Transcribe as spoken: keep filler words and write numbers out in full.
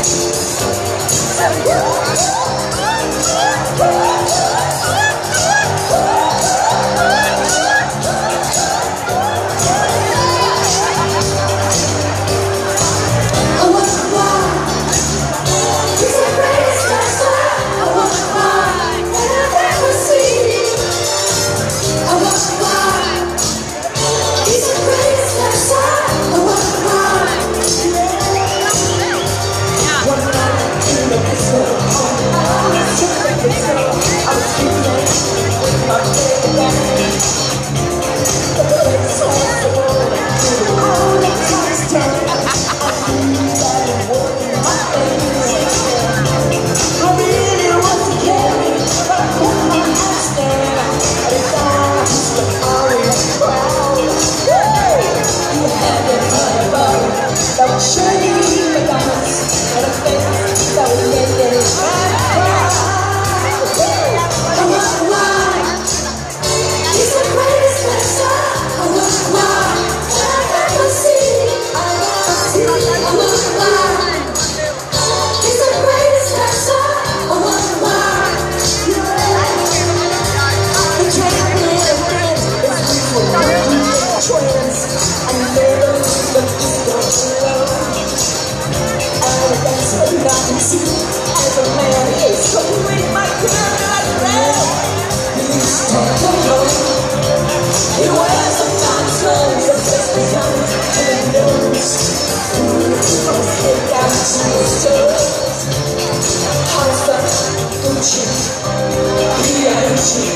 As a man, he's so weak, my girl, like that. He's talking. He wears some nice clothes, a fifty guns, and he knows. From his head down to his toes. How's that Gucci? He ain't